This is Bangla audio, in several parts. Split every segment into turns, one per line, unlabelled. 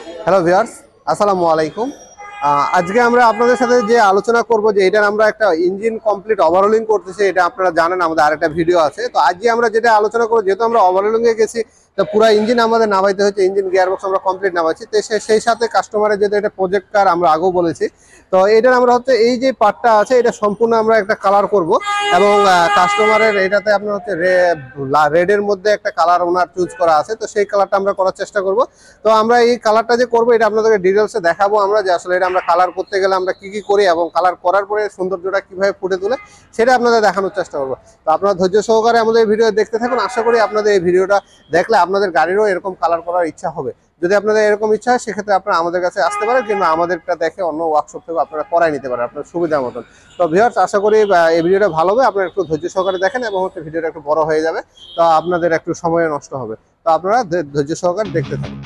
হ্যালো ভিউয়ার্স, আসসালামু আলাইকুম। আজকে আমরা আপনাদের সাথে যে আলোচনা করব যে এটার আমরা একটা ইঞ্জিন কমপ্লিট ওভারহলিং করতেছি, এটা আপনারা জানেন আমাদের আরেকটা ভিডিও আছে। তো আজকে আমরা যেটা আলোচনা করব, যেহেতু আমরা ওভারহলিংয়ে গেছি, তো পুরো ইঞ্জিন আমাদের নামাইতে হচ্ছে, ইঞ্জিন গিয়ারবক্স আমরা কমপ্লিট নামাচ্ছি। তো সেই সাথে কাস্টমারের যেহেতু এটা প্রজেক্ট কার আমরা আগেও বলেছি, তো এটার আমরা হচ্ছে এই যে পার্টটা আছে এটা সম্পূর্ণ আমরা একটা কালার করব এবং কাস্টমারের এটাতে আপনার হচ্ছে রেডের মধ্যে একটা কালার ওনার চুজ করা আছে, তো সেই কালারটা আমরা করার চেষ্টা করব। তো আমরা এই কালারটা যে করবো এটা আপনাদেরকে ডিটেলসে দেখাবো আমরা, যে আসলে এটা আমরা কালার করতে গেলে আমরা কি কি করি এবং কালার করার পরে সৌন্দর্যটা কিভাবে ফুটে তোলে সেটা আপনাদের দেখানোর চেষ্টা করবো। তো আপনারা ধৈর্য সহকারে আমাদের ভিডিও দেখতে থাকুন। আশা করি আপনাদের এই ভিডিওটা দেখলে আপনাদের গাড়িরও এরকম কালার করার ইচ্ছা হবে। যদি আপনাদের এরকম ইচ্ছা হয় সেক্ষেত্রে আপনারা আমাদের কাছে আসতে পারেন, কিংবা আমাদেরটা দেখে অন্য ওয়ার্কশপ থেকে আপনারা করাই নিতে পারেন আপনার সুবিধা মতন। তো ভিউয়ার্স, আশা করি এই ভিডিওটা ভালো হবে, আপনারা একটু ধৈর্য সহকারে দেখেন এবং হচ্ছে ভিডিওটা একটু বড় হয়ে যাবে, তো আপনাদের একটু সময় নষ্ট হবে। তো আপনারা ধৈর্য সহকারে দেখতে থাকুন।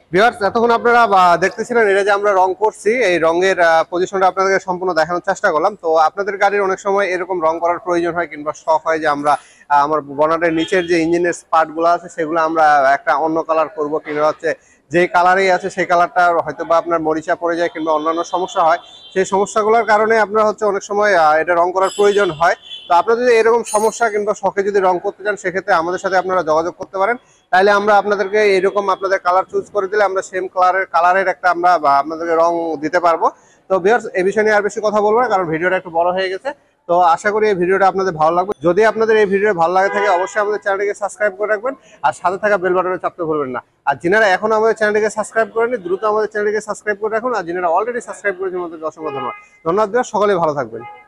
ভিউয়ার্স, এতক্ষণ আপনারা দেখতেছিলেন এটা যে আমরা রং করছি, এই রঙের পজিশনটা আপনাদেরকে সম্পূর্ণ দেখানোর চেষ্টা করলাম। তো আপনাদের গাড়ির অনেক সময় এরকম রং করার প্রয়োজন হয় কিংবা শখ হয় যে আমরা আমার বনেটের নিচের যে ইঞ্জিনের পার্ট গুলো আছে সেগুলো আমরা একটা অন্য কালার করব, কিংবা হচ্ছে যে কালারেই আছে সেই কালারটা হয়তো বা আপনার মরিচা পড়ে যায় কিংবা অন্যান্য সমস্যা হয়। সেই সমস্যাগুলোর কারণে আপনার হচ্ছে অনেক সময় এটা রং করার প্রয়োজন হয়। তো আপনারা যদি এরকম সমস্যা কিংবা শখে যদি রং করতে চান, সেক্ষেত্রে আমাদের সাথে আপনারা যোগাযোগ করতে পারেন। তাইলে আমরা আপনাদেরকে এরকম আপনাদের কালার চুজ করে দিলে আমরা সেম কালারের একটা আমরা আপনাদেরকে রং দিতে পারবো। তো ভিউয়ার্স, এই বিষয় নিয়ে আর বেশি কথা বলবো না, কারণ ভিডিওটা একটু বড় হয়ে গেছে। তো আশা করি এই ভিডিওটা আপনাদের ভালো লাগবে। যদি আপনাদের এই ভিডিও ভালো লাগে থাকে, অবশ্যই আমাদের চ্যানেলটিকে সাবস্ক্রাইব করে রাখবেন আর সাথে থাকা বেল বাটনে চাপতে ভুলবেন না। আর যিনারা এখন আমাদের চ্যানেলটিকে সাবস্ক্রাইব করেনি, দ্রুত আমাদের চ্যানেলটিকে সাবস্ক্রাইব করে রাখুন। আর যিনারা অলরেডি সাবস্ক্রাইব করেছেন, আমাদের অসংখ্য ধন্যবাদ। ধন্যবাদ, সকলে ভালো থাকবেন।